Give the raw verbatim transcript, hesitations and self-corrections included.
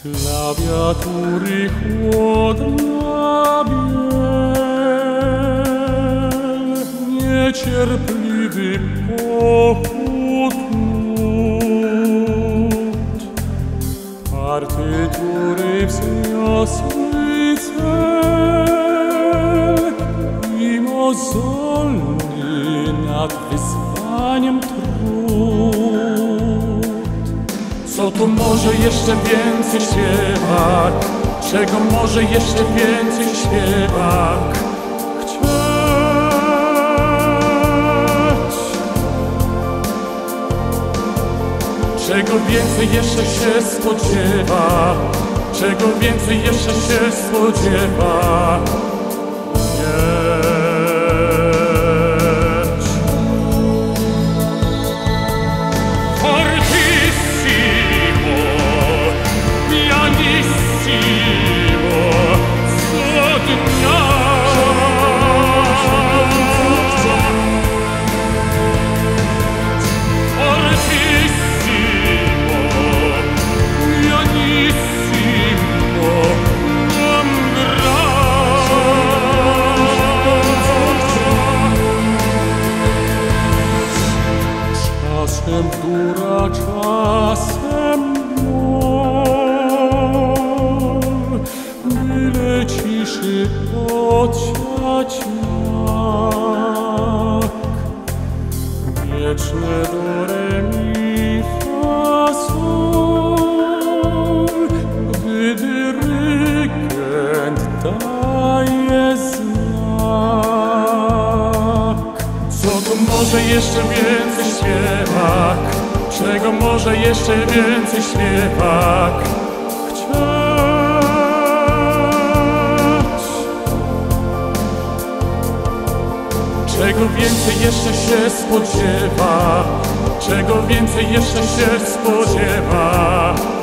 Klawiatury chłodna biel, niecierpliwy pochód nut, partytury wzniosły cel i mozolny nad wyzwaniem trud. Co tu może jeszcze więcej śpiewak? Czego może jeszcze więcej śpiewak chcieć? Czego więcej jeszcze się spodziewa? Czego więcej jeszcze się spodziewa? Czasem góra, czasem mol, byle ciszy podsiać mak. Wieczne do re mi fa sol, gdy dyrygent daje znak. Co tu może jeszcze więcej śpiewak? Czego może jeszcze więcej śpiewak chcieć? Czego więcej jeszcze się spodziewa? Czego więcej jeszcze się spodziewa?